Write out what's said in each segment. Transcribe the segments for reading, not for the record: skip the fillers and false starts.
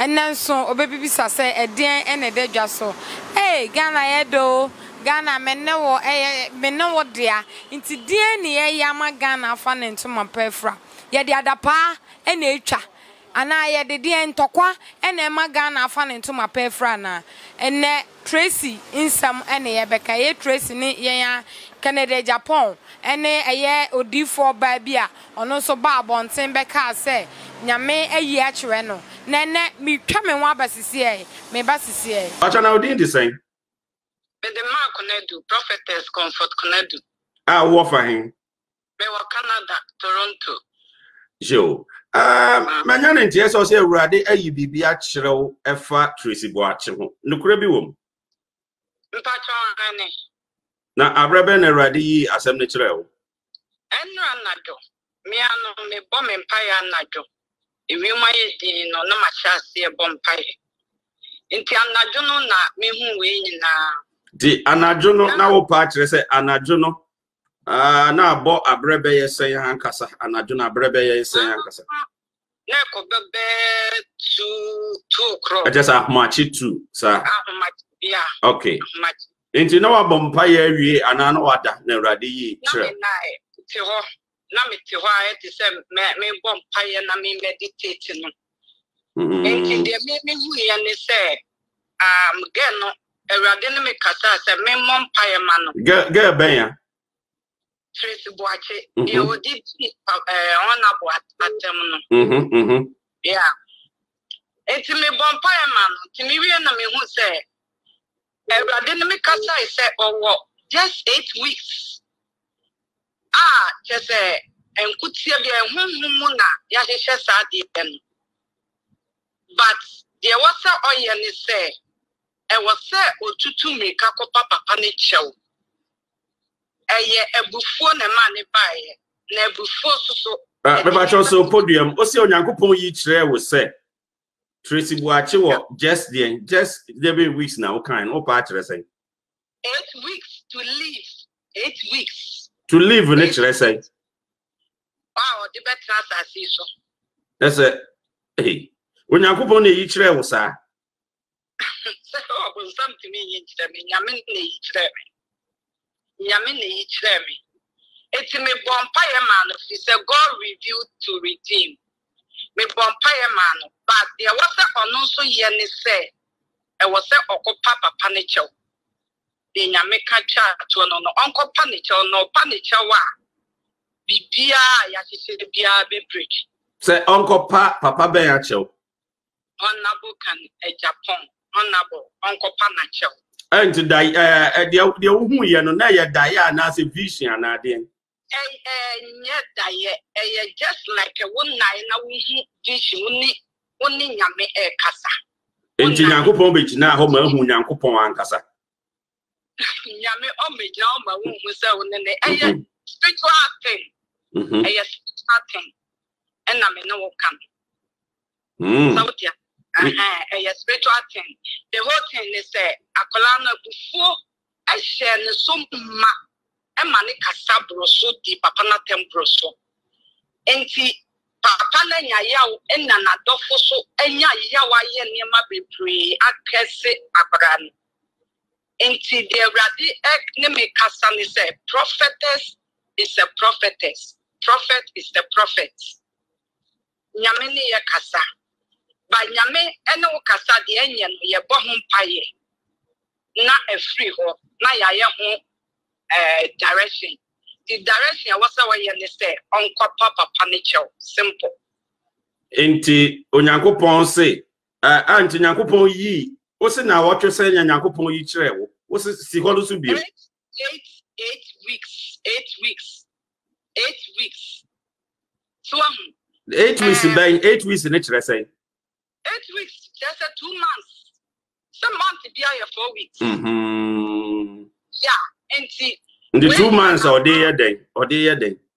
and then so obebi say a dear and a dead just so. Hey, Ghana Edo, Ghana men what dear, into dear near Yama Ghana fan into my perfra. Yet the Adepa and nature. And I had the dear and Tokwa and Emma Ghana fan into my perfrana. And Tracey in some and Rebecca, Tracey ya Canada Agyapong. And a year or D4 babia, or no so barb on same Becca say, Yame a year chureno. Nene, me come and wabassi, me bassy. But I now did the same. But the mark Conedu, Prophetess Comfort Conedu. I offer him. Me wa Canada, Toronto. Joe. Manyan and Ties also ready a UBB at Shrow, a fat Tracey watching. No crabby woman. Patron, Now, I rebel a ready assembly trail. and Nado. Me ano me bomb empire Nado. If you might no much see a bomb pie. Inti Anajono na me who win na. The Anajono now patch, say Anajono. Now bought a brebe say Hankasa, Anajuna brebe say Hankasa. Neko bebe 2 crop. I just have much it too, sir. Yeah. Okay. Much. Into no bumpire, we and I know what ne ready. Na me ti ho a ti se me bomb pie na me meditate no. Enti de me hu ye ne se get no Ewurade ne me kasa se me mom pie ma no. Get ben. Tracey Boakye e odi honorable atem no. Yeah. Enti me bomb pie ma no. Ti me wie na me hu se Ewurade ne me kasa se owo just 8 weeks. Just and could see a muna Yasha Sadi. But there was a oil say, I was say, or to me, Kako Papa Panic show. A year a buffon a money by never before so. But also podium, also Yankupon each there was say. Tracey Boakye just the weeks now, kind of part 8 weeks to live. 8 weeks. To live in it, let's say. Wow, the better as I see so. That's it. Hey, when you go on each level, sir. So, something in Yamin each me. It's me bonfire man. It's a God revealed to redeem. Me bonfire man. But there was a also yenny say. I was a Papa Panicho. In Yameka chat to no Uncle Panicho, no Panicho. Bibia, Yashi Bia Bridge. Say Uncle Papa Beacho. Honorable can Agyapong, honorable Uncle Panacho. And to die, the who you know, now you're Diana as a vision, and I didn't. Just like a 1 night, vision, only Yame Kasa. And Yankupon Beach now, home, who Yankupon and Kasa. Yame homage, my womb was so in the spiritual thing. A spiritual thing. And I may know come. So, a spiritual thing. The whole thing is a colana before I share the sum ma a manica sabro so deep upon a temporoso. And Papa Yaw and Nanadofo so and Yawa near my be a kese abran. Into the radi name Kassan is a prophetess is a prophetess. Prophet is the prophet. Nyamini ya kasa. Ba nyame ene wo kasa de enye no ye bo ho paye. Na a free ho na ya ye ho direction. The direction was our ye say onko papa panicho simple. Enti Onyankopon say anti Nyankopon yi o se na wo twese Nyankopon yi kire wo. Wo se si ho so bi. 8 weeks. 8 weeks. 8 weeks. So 8 weeks in 8 weeks in it, let's say. 8 weeks, just 2 months. Some months be here 4 weeks. Yeah, and see. The 2 months or day a day, or day a day.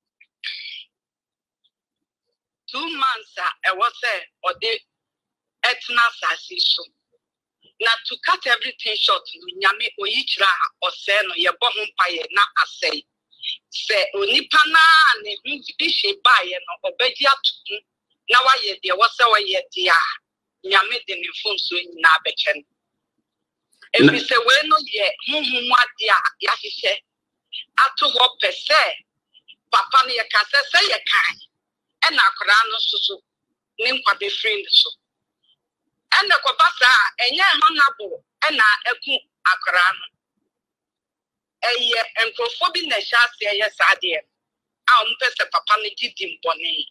2 months, I was there, or day etna so. Now to cut everything short, Yami or each or say no, your bottom pie, not I say. Say Unipana and the she buy and obedia to now I there was our yet dear. nyame de ne phone so nyina abɛkyɛ. Ebi sɛ we no ye huhu ade a yahyehyɛ ato hɔ pɛsɛ papa ne yɛka sɛ yɛkan ɛna akora no so ne nkwa be free so ɛna kɔba saa ɛnyɛ honorable ɛna ɛku akora no ɛyɛ nkrofo bi na ɛhyɛ ase ɛyɛ saa deɛ a ɔmpɛ sɛ papa no gidi mbɔne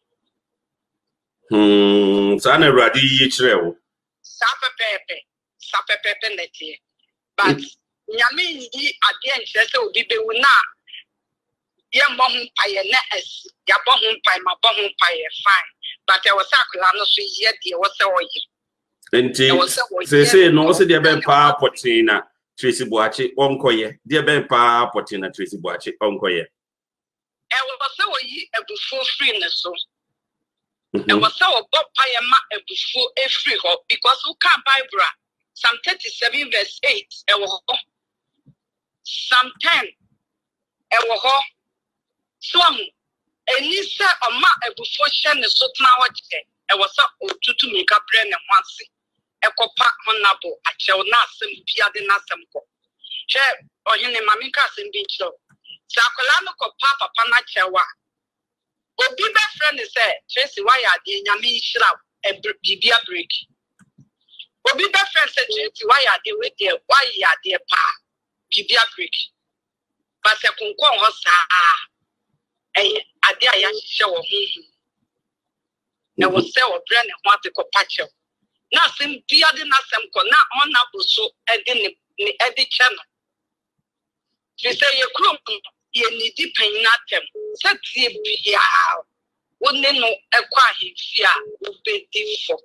saa na Awurade yi kyerɛ wo saa pɛpɛɛpɛ nɛteɛ but nyame yi adeɛ nkyerɛ sɛ obi bɛwu na yɛmmɔ ho mpaeɛ na asi yɛabɔ ho mpaeɛ mabɔ ho mpaeɛ fine but ɛwɔ sɛ akwadaa no so yɛ deɛ wɔ sɛ ɔyɛ nti sese no wo se deɛ bɛn paa pɔten na Tracey Boakye ɔnkɔyɛ deɛ bɛn paa pɔten na Tracey Boakye ɔnkɔyɛ ɛwɔ sɛ wɔyi abufuo firi ne so ɛwɔ sɛ wɔbɔ mpaeɛ ma abufuo efiri hɔ because woka Bible Psalm 37 verse 8 ɛwɔ hɔ Psalm 10 ɛwɔ hɔ so eni sɛ ɔma abufuo hyɛ ne so tena hɔ kyɛ ɛwɔ sɛ otutu mika brɛ ne ho ase ɛkɔpa honorable akyɛw na asɛm biade na asɛm kɔ hwɛ ɔhene mame ka asɛm bi nkyerɛ sɛ akwadaa no kɔpa papa na kyɛw a obi bɛfrɛ ne sɛ Tracey wayɛ adeɛ nyame hyira bibia break obi bɛfrɛ sɛ Tracey wayɛ adeɛ wedeɛ wayɛ adeɛ paa bibia break ba sɛ konkɔn hɔ saa ɛyɛ adeɛ a yɛahyehyɛ wɔ ho ɛwɔ sɛ wɔbrɛ ne ho ate kɔpa kyɛw na asɛm biade na asɛm kɔ na honorable so ɛde ne ɛde kyɛ no fi sɛ yɛkurom yɛnidi panyin atɛm sɛ tie biaa wone no ɛkɔ ahemfi a wobɛdi fɔ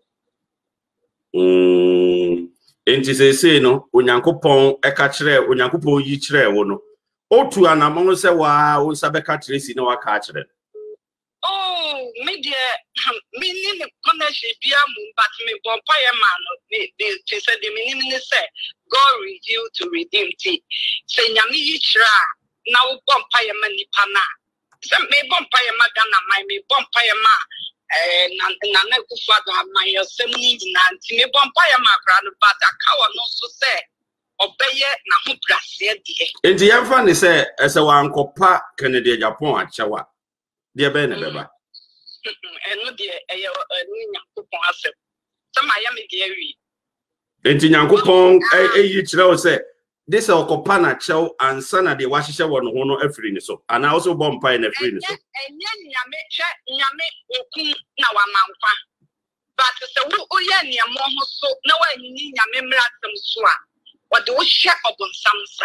enti sese no Onyankopɔn ɛka kyerɛ Onyankopɔn yi kyerɛ wo no otu anamon sɛ waa wo nsa bɛka Tracey na waka kyerɛ oh me deɛ me ni ne connection bia mu but me bompa ye ma no me say the meaning ne say God reveal to redeem ti say nyame yi kyerɛ na wo bompa ye ma nipa na say me bompa ye ma Ghana my me bompa ye ma na kufu ado ma ye sem ni na nti me bompa ye ma kra no but aka wo no so say obeye na ho brase de enti yɛmfa ne sɛ ɛsɛ wankɔpa Kennedy Agyapong akyɛwa deɛ bɛn ne bɛba eno de ɛyɛ Nyankopɔn asɛm sɛ ma yɛ me de awi enti Nyankopɔn ɛyi kyerɛ wo sɛ de sɛ ɔkɔpa na kyɛw ansa na deɛ wahyehyɛ wɔ no ho no afiri ne so ana wo so bɔ mpae na afiri ne so ɛnyɛ nyame okum na wamanfa but sɛ wo yɛ nneɛma ho so na wanyini nyame mmra asɛm so a wɔde wo hyɛ ɔbonsam sa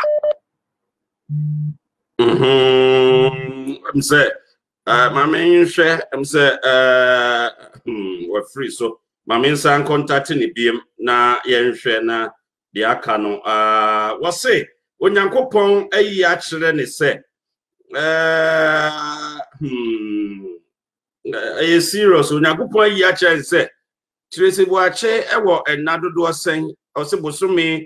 say mama nhwɛ say we free so mama san contact ni biem na yɛnhwɛ na de aka no wo say Onyankopɔn ayi akyerɛ ne sɛ ɛyɛ serious Onyankopɔn ayi akyerɛ ne sɛ Tracey Boakye ɛwɔ ɛna dodoɔ sɛn ɔse bosome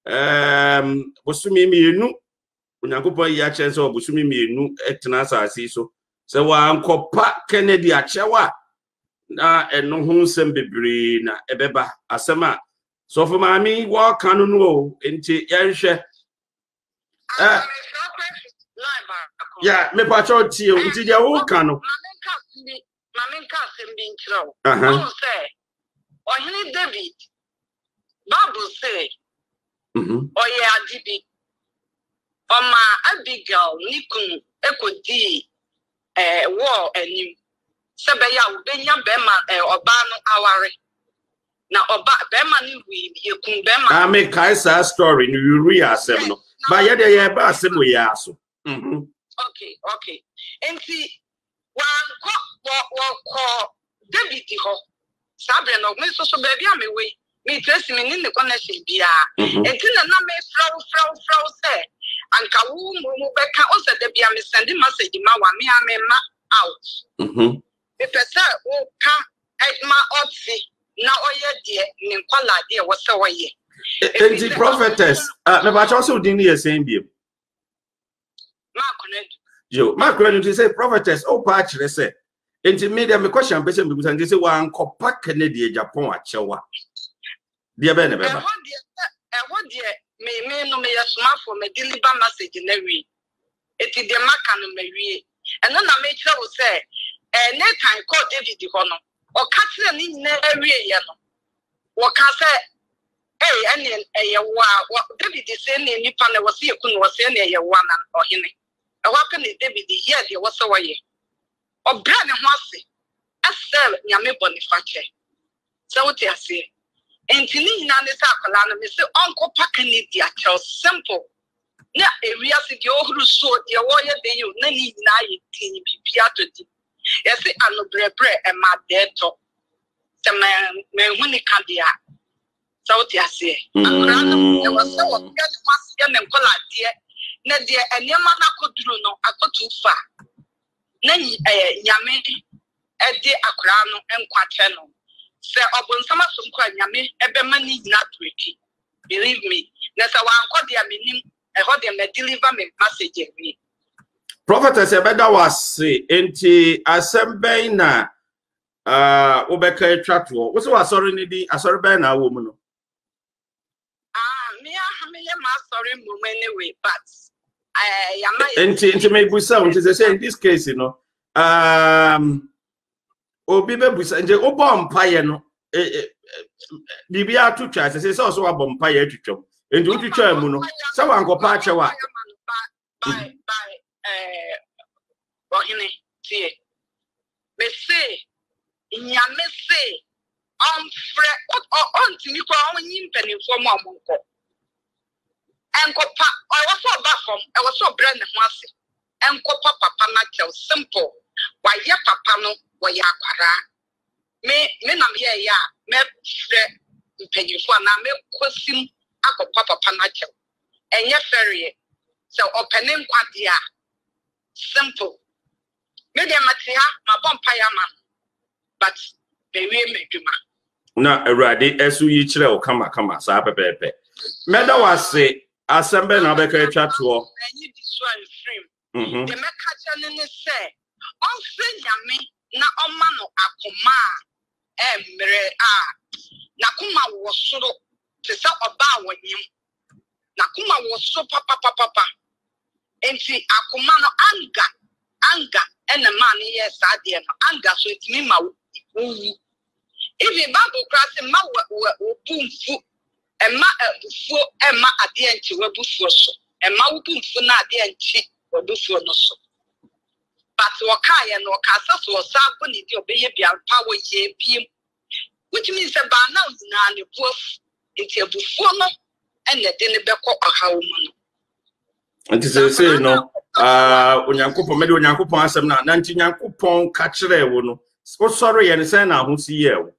mienu Onyankopɔn yi akyerɛ sɛ ɔbosome mienu ɛtena asase so sɛ wankɔpa Kennedy akyɛwa na ɛno ho nsɛm bebree na ɛbɛba asɛm a sɔfo maame wɔka no no enti yɛnhwɛ ya me patrol tie enti deɛ wɔka no maame nka asɛm bi nkyerɛ wo ɔno sɛ ɔhene David Bible say oye adibi oma Abigail nikun ekodi war anim sebeya wo benya bema oba no aware na oba bema ni wi yekun bema make kaisa story no you read asem no ba ye de ye ba asem we ya so okay enti wa David ho sabre no me so baby amewe me Tracey me ni connection bia enti na me frau say anka wo mu beka o se da bia me send message ma wa me amema out me pesa wo ka ma otsi na oye de ni nkwala de wo se woye enti Prophetess me ba cho so din ni esen biem ma connect to say Prophetess o pa kire say enti me dem me question person be say wan kopa Kennedy Agyapong akyɛwa Dear Benebeba. What dear, me no me smart for me deliver message in every. It is the Macan Mary. And then I make sure say, next time call David the Honor or Catherine in every year. What can say? Hey, and what David is saying in Nipan was here, was saying a one or him. A weapon is David the year there was away. Or Brandon Hossy, I sell Yami Boniface. So what I say. And to me, Nanasakalana, Mr. Uncle Pacanidi, simple. Na area si di ohuru so di woye de you na ni na ye tin bibia to di yes anobrɛbrɛ e ma de to se me huni ka dia so ti ase akra no e was so o get was ye ne nkola de na de enema na koduru no akotu fa na nyame e de akra no enkwatɛ no se obonsama so nkwa nyame e be mani na tweki believe me na se wa nkɔ dia menim I heard them deliver me message. Prophetess, I better was say, enti assemble na Obeka Tracey. What's what sorry nidi? Sorry by na woman. Me sorry woman anyway, but I am. Enti make busa. Enti say in this case, you know, obi be busa. Enti obo umpire no. Bibia two tries. Say so a umpire to chop. And do you try Muno? Someone go patch a what? By Boakye, see. Me say, Yame say, on to me, penny for Monko. And Copa, I was so bad from, I was so brand and and Copa Papa Natel, simple. Why, ya papa no, why ya para? Me, ya, me, penny for na me question. Ako papa panacho enye ferry so opening kwadia simple me dem matia ma bompa ya man but be we meduma na awurade esu yi kire o kama sa pepepe meda wase asembe na obeka twa to enye this one stream the mekacha ne say on se nyame na oma no akoma emre na kuma wo soro Tisa oba wanyim na kuma wo so papa enti akuma no anga ena man yes ade no anga so etimi ma wu even bible class ma wo bumfu ema bufu ema ade enchi wo bufu so ema wo bumfu na ade enchi wo bufu no so but wo kaye no ka saso wo sabo ni di obeye bia pa wo ye biem which means ba na ne bufu It's a buffon and the dinner beko a how man. And to say, no, Unyanko, maybe Unyanko Passam, 19 Yanko Pong catcher, no. So sorry, and say now who see you.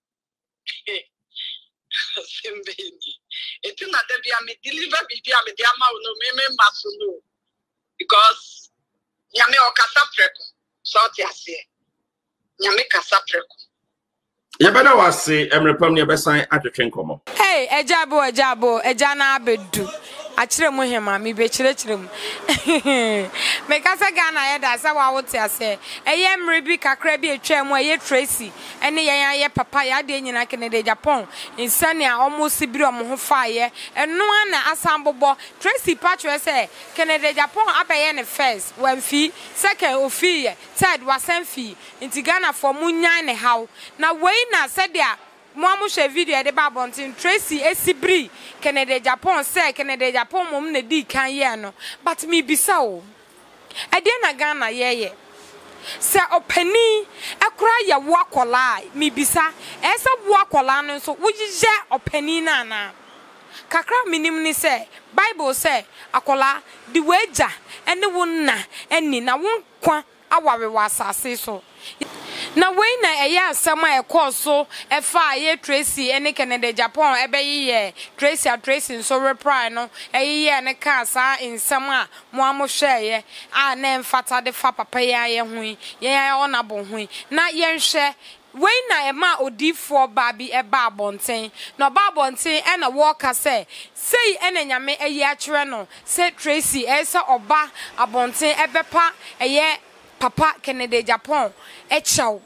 It's not that we are delivered with the amount no me masuno because Yame or Casapreco, so I say Yame Casapreco. You better was say, I'm repoming your sign at the train come. Hey, Ejabo, Ejana Bedu. Achire mu hema mi be chire mu me kasa Ghana ye da sa wa wote ase eye mre bi kakra bi etwa mu eye Tracey ene ye papa ya de nyina Canada Agyapong insane a almost biri omo ho faaye eno ana asambobo Tracey patcho say Canada Agyapong abaye ne first one fee second ofi third wasan fee inti Ghana for munyan ne haw na we na sadia Mwamu she video de babontin Tracey esibri Canada Agyapong say Canada Agyapong mum ne di kan ye no but me bisa o ade na Ghana ye se opani ekura ye wo akola me bisa ese wo akola no so wujije opani na kakra minim ni say Bible say akola di weja ene wonna eni na won kwa awawe wasase so na we na eya asama ekoso efa ye Tracey ene Canada Agyapong ebeye Tracey so reply no eye ne ka sa insama mo amohwe a na mfata de fa papa ya ye hu ye onabo hu na ye nhwe we na ema odifo babi eba abonten na ba abonten e na worker say ene nyame eye akere no say Tracey esa oba abonten ebepa eye Papa Canada Agyapong echaw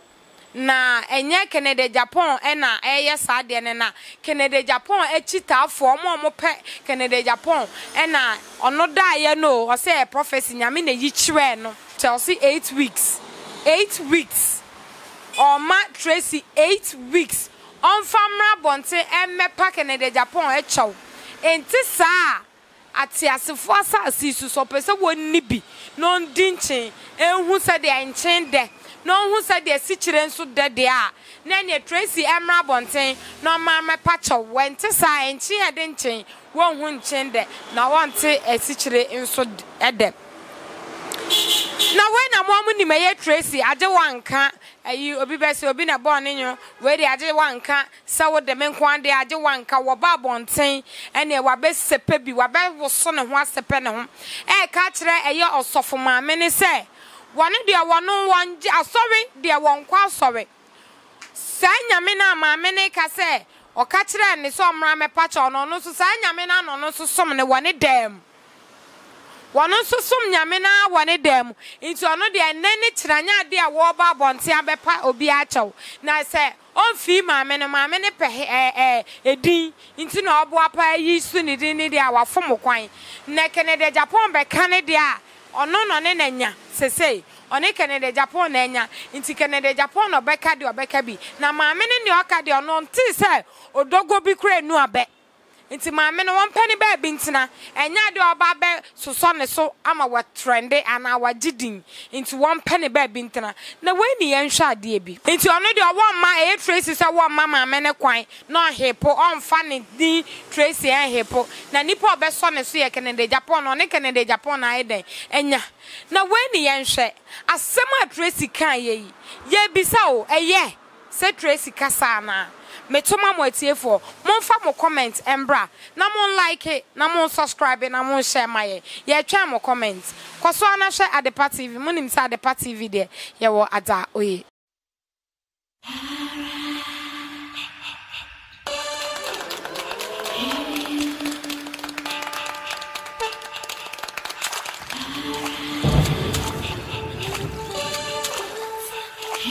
na enye Canada Japan ena eye sade ne na Canada Japan echita fo mo pe Canada Japan ena ono da ye no o say Prophetess nyame na yi chire no tell see 8 weeks 8 weeks or ma Tracey 8 weeks on famra bonte emmepa Canada Japan echow enti saa ati asefo asasi su so pese wonni bi no ndinchen enhu se de enchen de no hu se de sichire nso de de a na ne Tracey emra bonten no ma mepa chow wente saa enchen ede nchen won hu nchen de na wonte esichire nso ede na when na mo ni meye Tracey age wanka ayi obi bese obi na born nyo we dey age wanka sa wo de menkwan de age wanka wo ba bonten ene wa be sepe bi wa be woso ne ho asepe ne ho ka kire eye osofo maame ne se wone de wono wonje asori de wonkwa asori sa nyame na maame ne ka se o ka kire ne so mra mepa cha ono no so sa nyame na no so som ne wone dem wono so som nyame na wone dem into ono de nene kiranya de a wo ba bonte abepa obi a chaw na se on fi maame ne pe edin into no obo apa yi su ni din ni de a wafom kwan na Canada Japan be kan de a ono no ne nanya sesei one Canada Japan na enya into Canada Japan no beka de obeka bi na maame ne oka de ono nti se odogo bi kura enu abe nti maame no won pani ba bi ntina enya de oba be so ne so ama wa trende ana wa gidin nti won pani ba bi ntina na we ni yen hwa de bi nti ono de won ma e Tracey se won ma maame ne kwan no hepo on fa ne din Tracey en hepo na nipa obe so ne so ye Canada Japan no ne Canada Japan na eden enya na we ni yen hwe asema Tracey kan ye bisa o eye se Tracey kasa na metoma mo atiefo monfa mo comment embra na mon like na mon subscribe na mon share my ye twa mo comment koso ana hwe Adepa TV munim sa Adepa TV de ye wo ada oye